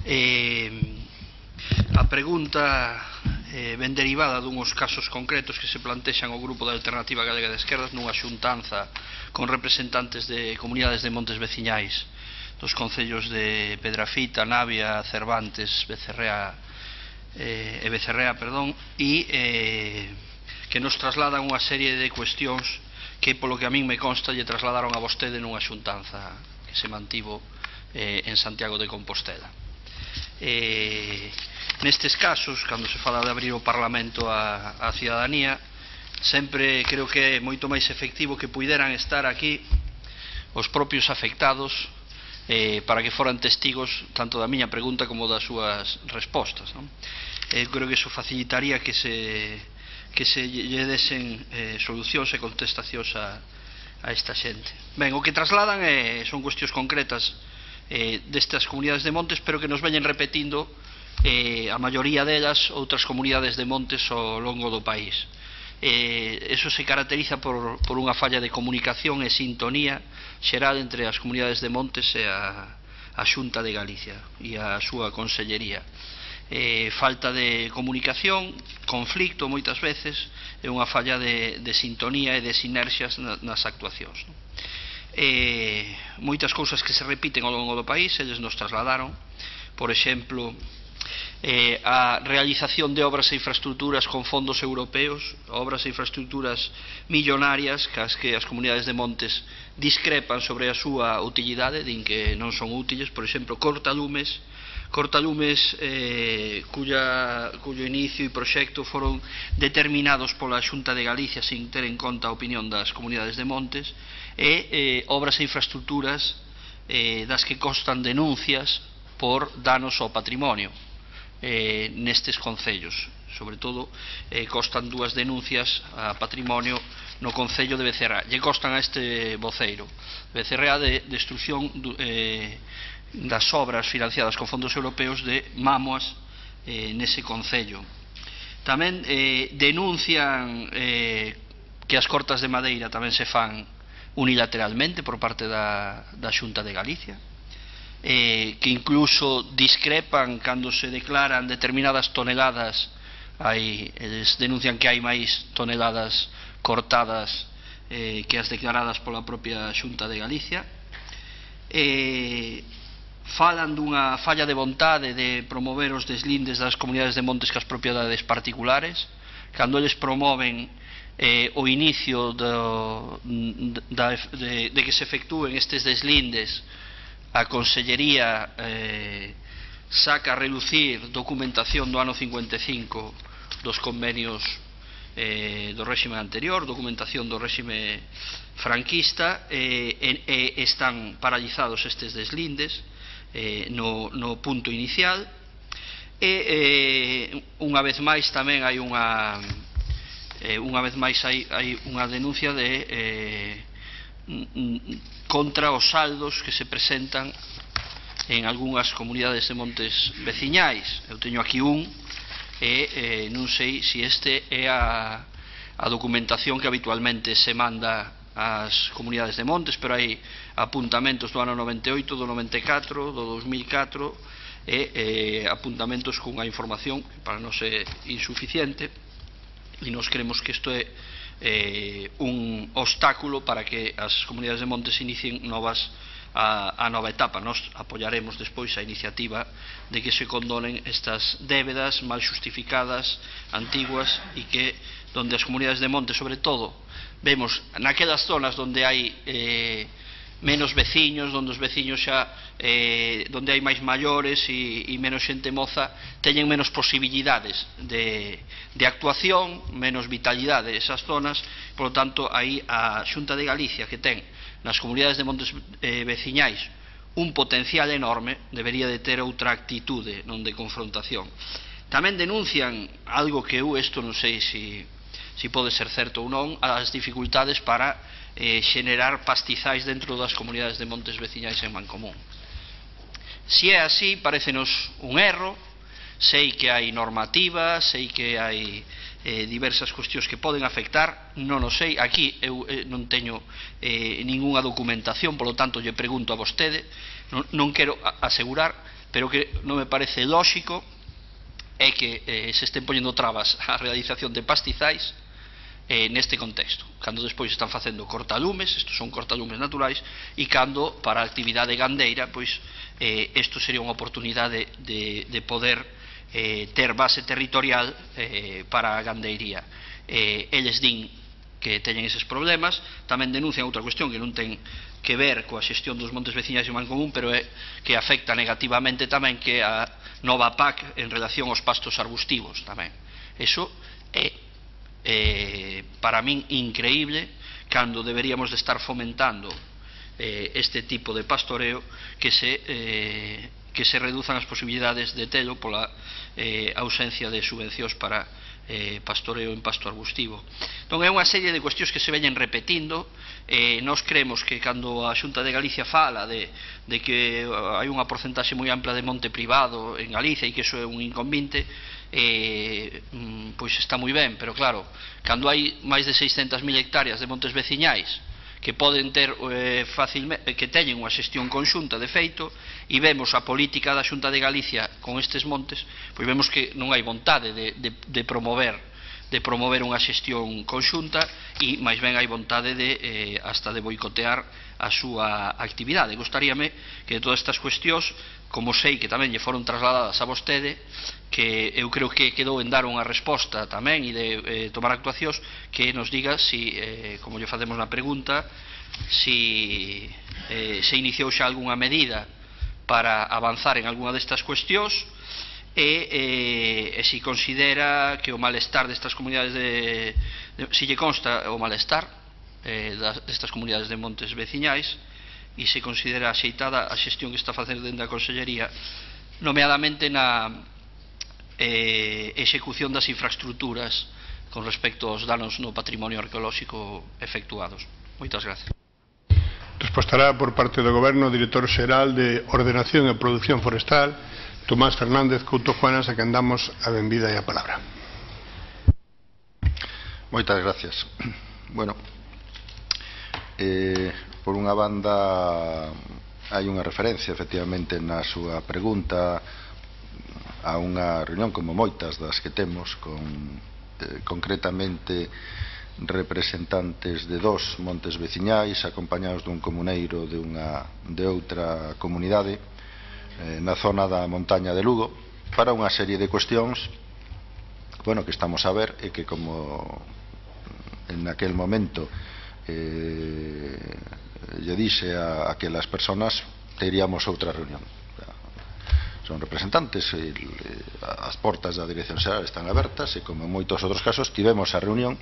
A pregunta ven derivada dunhos casos concretos que se plantexan o Grupo da Alternativa Galega de Esquerdas nunha xuntanza con representantes de comunidades de montes veciñais dos concellos de Pedrafita, Navia, Cervantes, Becerrea e que nos trasladan unha serie de cuestións que, polo que a min me consta, lle trasladaron a vostede nunha xuntanza que se mantivo en Santiago de Compostela. Nestes casos, cando se fala de abrir o Parlamento á cidadanía, sempre creo que é moito máis efectivo que puideran estar aquí os propios afectados para que foran testigos tanto da miña pregunta como das súas respostas. Creo que iso facilitaría que se lle desen solucións e contestacións a esta xente. Ben, o que trasladan son cuestións concretas destas comunidades de montes, pero que nos veñen repetindo a maioría delas outras comunidades de montes ao longo do país. Eso se caracteriza por unha falla de comunicación e sintonía xeral entre as comunidades de montes e a Xunta de Galicia e a súa consellería. Falta de comunicación, conflicto moitas veces, e unha falla de sintonía e de sinerxias nas actuacións. Moitas cousas que se repiten ao longo do país, eles nos trasladaron, por exemplo, a realización de obras e infraestructuras con fondos europeos, obras e infraestructuras millonarias cas que as comunidades de montes discrepan sobre a súa utilidade, din que non son útiles. Por exemplo, cortalumes cuyo inicio e proxecto foron determinados pola Xunta de Galicia sin ter en conta a opinión das comunidades de montes, e obras e infraestructuras das que constan denuncias por danos ao patrimonio nestes concellos. Sobre todo constan dúas denuncias a patrimonio no concello de Becerrea. Lle constan a este voceiro Becerrea de destrucción das obras financiadas con fondos europeos de mámoas nese concello. Tamén denuncian que as cortas de madeira tamén se fan unilateralmente por parte da Xunta de Galicia, que incluso discrepan cando se declaran determinadas toneladas. Eles denuncian que hai máis toneladas cortadas que as declaradas pola propia Xunta de Galicia. Falan dunha falla de vontade de promover os deslindes das comunidades de montes cas propiedades particulares, cando eles promoven o inicio de que se efectúen estes deslindes. A Consellería saca a relucir documentación do ano 55 dos convenios do réxime anterior, documentación do réxime franquista, e están paralizados estes deslindes no punto inicial. E unha vez máis tamén hai unha denuncia contra os saldos que se presentan en algunhas comunidades de montes veciñais. Eu teño aquí e non sei se este é a documentación que habitualmente se manda ás comunidades de montes, pero hai apuntamentos do ano 98, do 94, do 2004 e apuntamentos cunha información que para nós é insuficiente, e nos creemos que isto é un obstáculo para que as comunidades de montes inicien a nova etapa. Nos apoiaremos despois a iniciativa de que se condonen estas débedas mal xustificadas, antiguas, e que donde as comunidades de montes, sobre todo, vemos naquelas zonas onde hai menos veciños, onde os veciños xa onde hai máis maiores e menos xente moza, teñen menos posibilidades de actuación, menos vitalidade esas zonas. Por lo tanto, aí a Xunta de Galicia, que ten nas comunidades de montes veciñais un potencial enorme, debería de ter outra actitude, non de confrontación. Tamén denuncian algo que eu isto non sei se pode ser certo ou non, as dificultades para xenerar pastizais dentro das comunidades de montes veciñais en Mancomún. Se é así, parecenos un erro. Sei que hai normativa, sei que hai diversas cuestións que poden afectar, non o sei. Aquí eu non teño ningunha documentación, polo tanto lle pregunto a vostede, non quero asegurar, pero que non me parece lóxico é que se estén poñendo trabas á realización de pastizais neste contexto, cando despois están facendo cortalumes, estos son cortalumes naturais, e cando para a actividade gandeira, pois isto sería unha oportunidade de poder ter base territorial para a gandeiría. Eles din que teñen eses problemas, tamén denuncian outra cuestión que non ten que ver coa xestión dos montes veciñais e o Mancomún, pero é que afecta negativamente tamén que a nova PAC en relación aos pastos arbustivos tamén. Eso é para min increíble, cando deberíamos de estar fomentando este tipo de pastoreo, que se reduzan as posibilidades de telo pola ausencia de subvencións para pastoreo en pasto arbustivo. Entón é unha serie de cuestións que se veñen repetindo. Nós creemos que cando a Xunta de Galicia fala de que hai unha porcentaxe moi ampla de monte privado en Galicia e que iso é un inconvinte, pois está moi ben, pero claro, cando hai máis de 600.000 hectáreas de montes veciñais que poden ter que teñen unha xestión conxunta de feito, e vemos a política da Xunta de Galicia con estes montes, pois vemos que non hai vontade de promover unha xestión conxunta, e máis ben hai vontade hasta de boicotear a súa actividade. Gostaríame que de todas estas cuestións, como sei que tamén lle foron trasladadas a vostede, que eu creo que quedou en dar unha resposta tamén e de tomar actuacións, que nos diga si, como lle facemos na pregunta, si se iniciou xa algunha medida para avanzar en algunha destas cuestións, e si considera que o malestar destas comunidades si lle consta o malestar destas comunidades de montes veciñais, e se considera axeitada a xestión que está a facer dentro da Consellería, nomeadamente na execución das infraestructuras con respecto aos danos no patrimonio arqueolóxico efectuados. Moitas gracias. Respostará por parte do Goberno o Director Xeral de Ordenación e Produción Forestal, Tomás Fernández Couto Juanas, a quen damos a benvida e a palabra. Moitas gracias. Bueno, por unha banda hai unha referencia efectivamente na súa pregunta a unha reunión como moitas das que temos con concretamente representantes de dos montes veciñais acompañados dun comuneiro de outra comunidade na zona da montaña de Lugo, para unha serie de cuestións que estamos a ver, e que como en aquel momento lle dixe a aquelas persoas, teríamos outra reunión. Son representantes, as portas da Dirección Xeral están abertas, e como en moitos outros casos tivemos a reunión,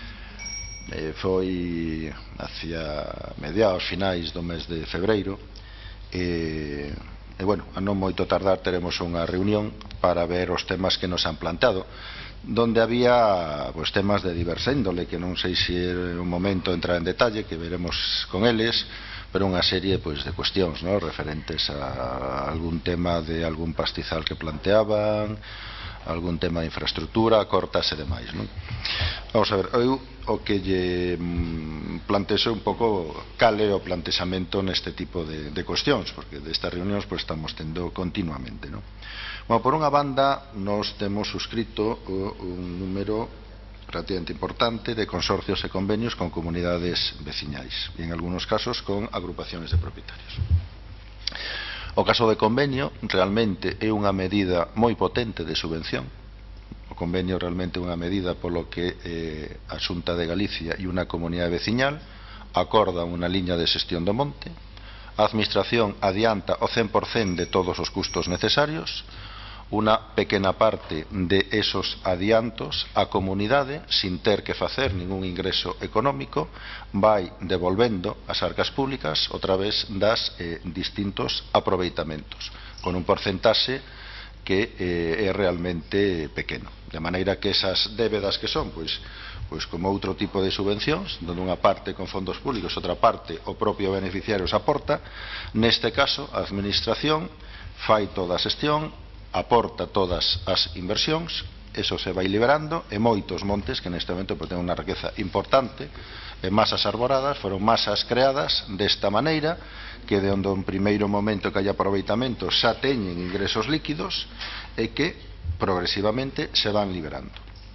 foi hacia mediados finais do mes de febreiro, e a non moito tardar teremos unha reunión para ver os temas que nos han planteado, donde había temas de diversa índole, que non sei se é un momento entrar en detalle, que veremos con eles, pero unha serie de cuestións referentes a algún tema de algún pastizal que planteaban, algún tema de infraestructura, cortas e demais. Vamos a ver, eu o que lle plantexo un pouco cal é o plantexamento neste tipo de cuestións, porque destas reunións estamos tendo continuamente. Por unha banda, nos temos suscrito un número relativamente importante de consorcios e convenios con comunidades veciñais, e en algúns casos con agrupaciones de propietarios. O caso de convenio realmente é unha medida moi potente de subvención. O convenio realmente é unha medida polo que a Xunta de Galicia e unha comunidade veciñal acordan unha liña de xestión do monte, a Administración adianta o 100% de todos os custos necesarios, unha pequena parte de esos adiantos a comunidade, sin ter que facer ningún ingreso económico, vai devolvendo as arcas públicas outra vez das distintos aproveitamentos, con un porcentaxe que é realmente pequeno, de maneira que esas débedas que son pois como outro tipo de subvencións, donde unha parte con fondos públicos, outra parte o propio beneficiario se aporta. Neste caso a Administración fai toda a xestión, aporta todas as inversións eso se vai liberando, e moitos montes que neste momento ten unha riqueza importante, masas arboradas, foron masas creadas desta maneira, que de onde en primeiro momento que hai aproveitamento xa teñen ingresos líquidos e que progresivamente se van liberando.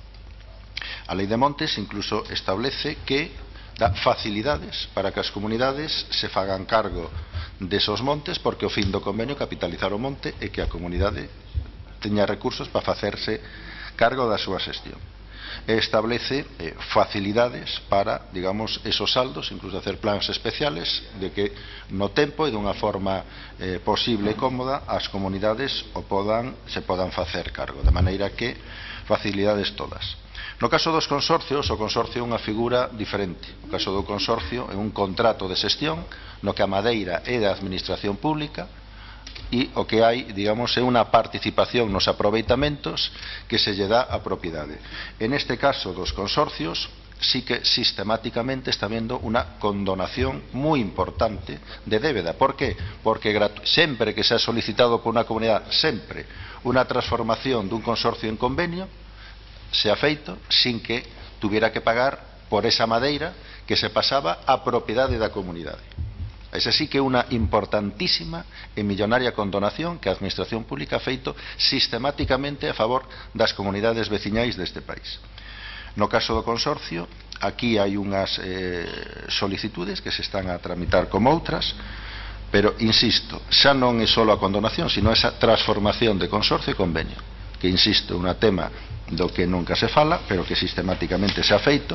A Lei de Montes incluso establece que dá facilidades para que as comunidades se fagan cargo desos montes, porque o fin do convenio é capitalizar o monte e que a comunidade teña recursos para facerse cargo da súa xestión. E establece facilidades para, digamos, esos saldos, incluso hacer plans especiales de que no tempo e dunha forma posible e cómoda as comunidades se podan facer cargo, de maneira que facilidades todas. No caso dos consorcios, o consorcio é unha figura diferente. No caso do consorcio é un contrato de xestión no que a madeira é da administración pública e o que hai, digamos, é unha participación nos aproveitamentos que se lle dá a propiedade. En este caso dos consorcios, sí que sistemáticamente está habendo unha condonación moi importante de débeda. Por qué? Porque sempre que se ha solicitado por unha comunidade, sempre, unha transformación dun consorcio en convenio, se ha feito sin que tuviera que pagar por esa madeira que se pasaba a propiedade da comunidade. Esa sí que é unha importantísima e millonaria condonación que a Administración Pública ha feito sistemáticamente a favor das comunidades veciñais deste país. No caso do consorcio, aquí hai unhas solicitudes que se están a tramitar como outras, pero, insisto, xa non é só a condonación, sino esa transformación de consorcio e convenio, que, insisto, é un tema do que nunca se fala, pero que sistemáticamente se ha feito,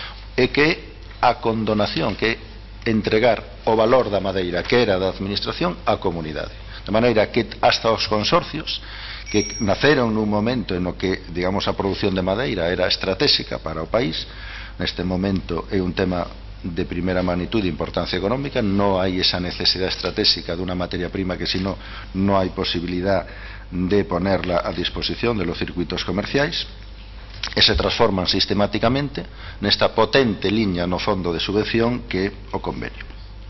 e que a condonación, que entregar o valor da madeira que era da administración á comunidade. De maneira que hasta os consorcios que naceron nun momento en o que, digamos, a produción de madeira era estratégica para o país, neste momento é un tema de primeira magnitud de importancia económica, non hai esa necesidade estratégica dunha materia prima que senón non hai posibilidad de ponerla a disposición de los circuitos comerciais, e se transforman sistemáticamente nesta potente liña no fondo de subvención que é o convenio.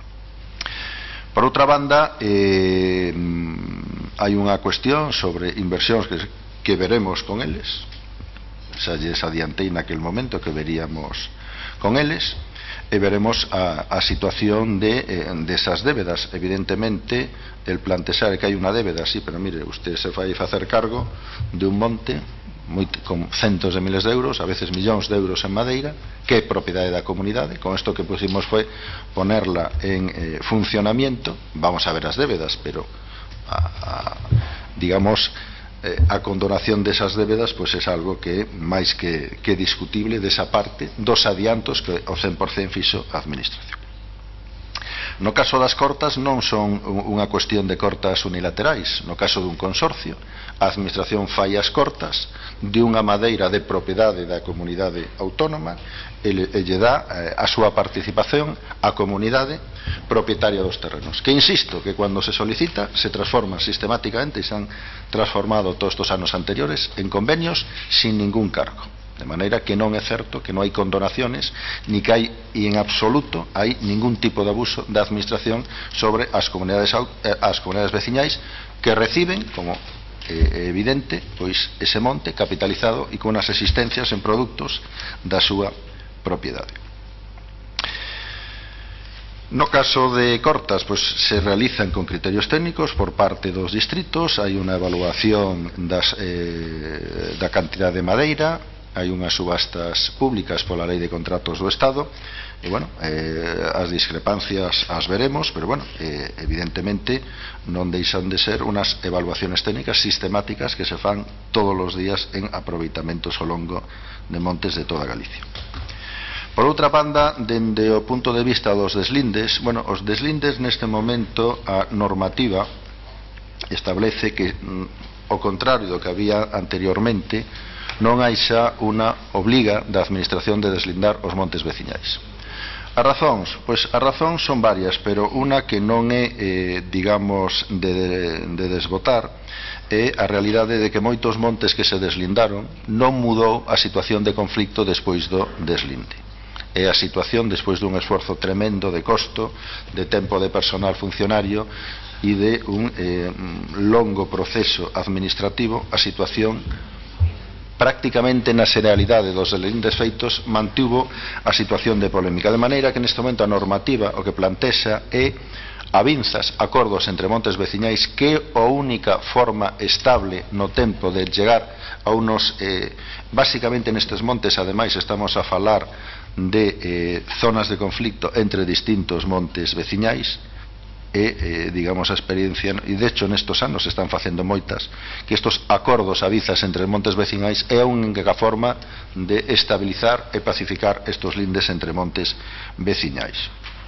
Por outra banda, hai unha cuestión sobre inversións que veremos con eles, xa lles adiantei naquel momento que veríamos con eles, e veremos a situación desas débedas. Evidentemente, el plantexar que hai unha débeda, sí, pero mire, usted se vai facer cargo de un monte con centos de miles de euros, a veces millóns de euros en madeira, que é propiedade da comunidade. Con isto que pusimos foi ponerla en funcionamiento. Vamos a ver as débedas, pero digamos, a condonación desas débedas pois é algo que é máis que discutible desa parte dos adiantos que o 100% fixo a administración. No caso das cortas non son unha cuestión de cortas unilaterais. No caso dun consorcio, a administración fai as cortas de unha madeira de propiedade da comunidade autónoma e lle dá a súa participación á comunidade propietaria dos terrenos, que, insisto, que cando se solicita se transforman sistemáticamente e se han transformado todos estes anos anteriores en convenios sin ningún cargo. De maneira que non é certo que non hai condonaciones, ni que hai, e en absoluto, hai ningún tipo de abuso da administración sobre as comunidades veciñais que reciben, como é evidente, pois ese monte capitalizado e con as existencias en produtos da súa propiedade. No caso de cortas, pois se realizan con criterios técnicos por parte dos distritos, hai unha evaluación da cantidad de madeira, hai unhas subastas públicas pola Lei de Contratos do Estado, e, bueno, as discrepancias as veremos, pero, bueno, evidentemente non deixan de ser unhas evaluaciones técnicas sistemáticas que se fan todos os días en aproveitamentos ao longo de montes de toda Galicia. Por outra banda, dende o punto de vista dos deslindes, bueno, os deslindes neste momento a normativa establece que, ao contrario do que había anteriormente, non hai xa unha obliga da administración de deslindar os montes veciñais. As razóns? Pois as razóns son varias, pero unha que non é, digamos, de desbotar é a realidade de que moitos montes que se deslindaron non mudou a situación de conflicto despois do deslinde. É a situación despois dun esforzo tremendo de costo, de tempo de personal funcionario e de un longo proceso administrativo, a situación prácticamente na xeneralidade dos lindes feitos mantivo a situación de polémica, de maneira que neste momento a normativa o que plantexa é avinzas, acordos entre montes veciñais, que a única forma estable no tempo de chegar a unos, basicamente nestes montes, ademais estamos a falar de zonas de conflicto entre distintos montes veciñais, digamos, a experiencia, e de hecho nestos anos están facendo moitas, que estos acordos avizas entre montes veciñais é a única forma de estabilizar e pacificar estos lindes entre montes veciñais.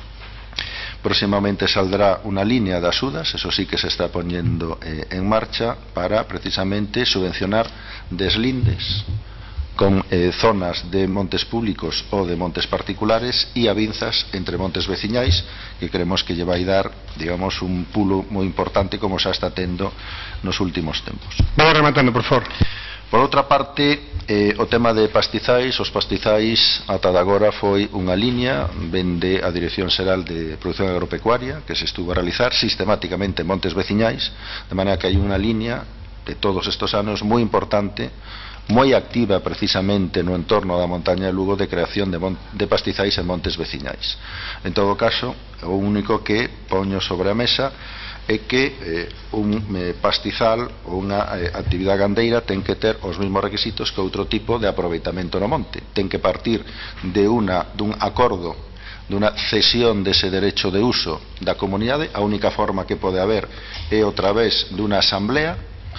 Próximamente saldrá unha línea de axudas, eso sí que se está poñendo en marcha, para precisamente subvencionar deslindes con zonas de montes públicos ou de montes particulares e avinzas entre montes veciñais, que creemos que lle vai dar, digamos, un pulo moi importante como xa está tendo nos últimos tempos. Vamos rematando, por favor. Por outra parte, o tema de pastizais, os pastizais ata de agora foi unha liña, vende a Dirección Xeral de Produción Agropecuaria, que se estuvo a realizar sistemáticamente en montes veciñais, de maneira que hai unha liña de todos estes anos moi importante, moi activa precisamente no entorno da montaña de Lugo, de creación de pastizais en montes veciñais. En todo caso, o único que poño sobre a mesa é que un pastizal ou unha actividade gandeira ten que ter os mesmos requisitos que outro tipo de aproveitamento no monte. Ten que partir dun acordo, dunha cesión dese derecho de uso da comunidade. A única forma que pode haber é a través dunha asamblea,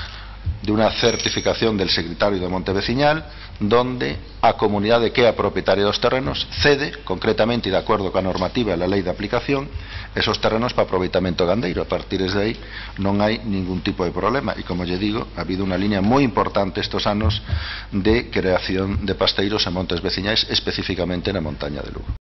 de una certificación del secretario de monte veciñal, donde a comunidade que é a propietaria dos terrenos cede, concretamente e de acordo coa normativa e a lei de aplicación, esos terrenos para aproveitamento gandeiro. A partir de aí non hai ningún tipo de problema, e como lle digo, ha habido unha línea moi importante estos anos de creación de pasteiros en montes veciñais, especificamente na montaña de Lugo.